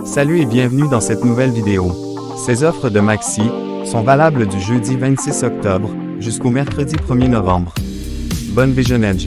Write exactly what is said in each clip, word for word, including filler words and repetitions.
Salut et bienvenue dans cette nouvelle vidéo. Ces offres de Maxi sont valables du jeudi vingt-six octobre jusqu'au mercredi premier novembre. Bonne visionnage!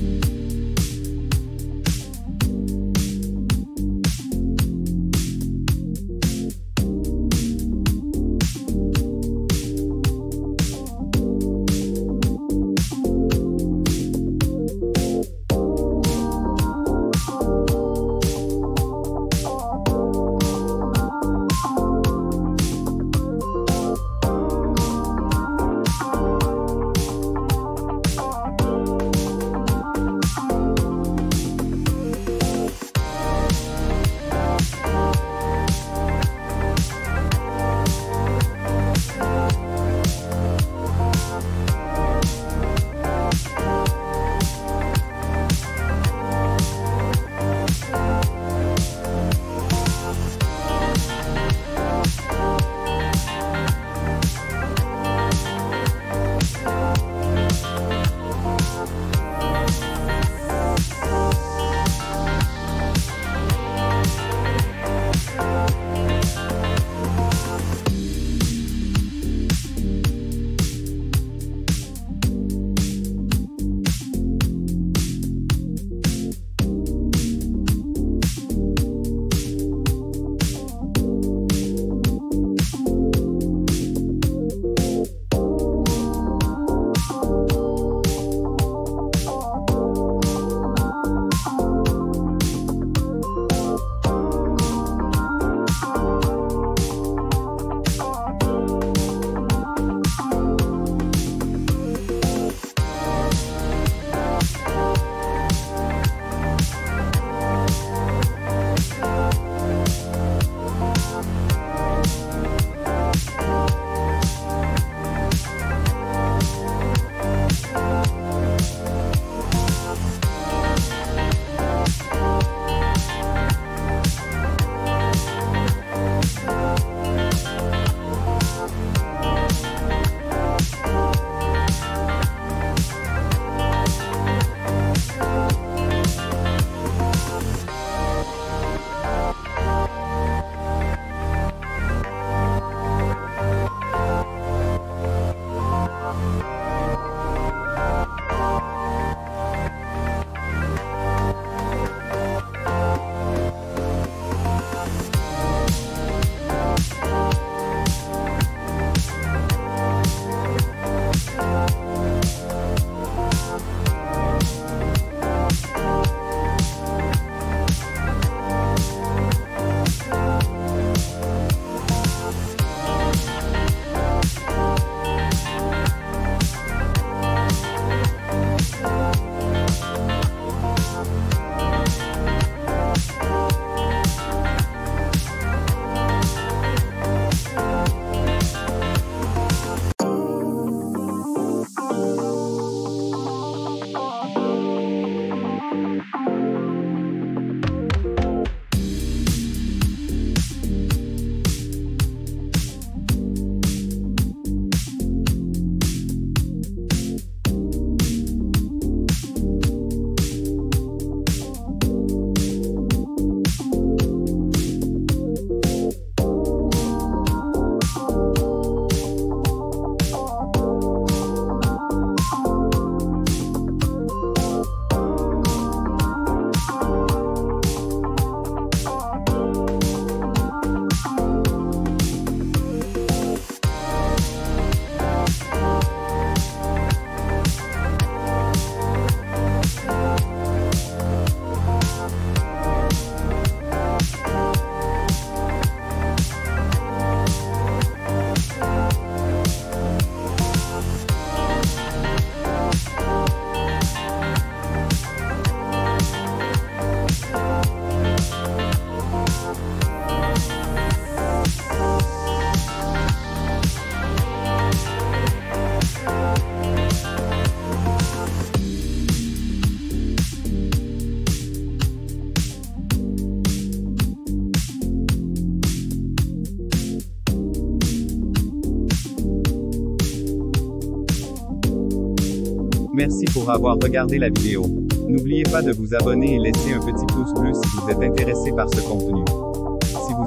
Merci pour avoir regardé la vidéo. N'oubliez pas de vous abonner et laisser un petit pouce bleu si vous êtes intéressé par ce contenu. Si vous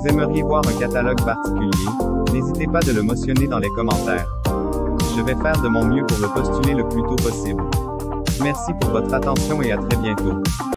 vous aimeriez voir un catalogue particulier, n'hésitez pas de le mentionner dans les commentaires. Je vais faire de mon mieux pour le postuler le plus tôt possible. Merci pour votre attention et à très bientôt.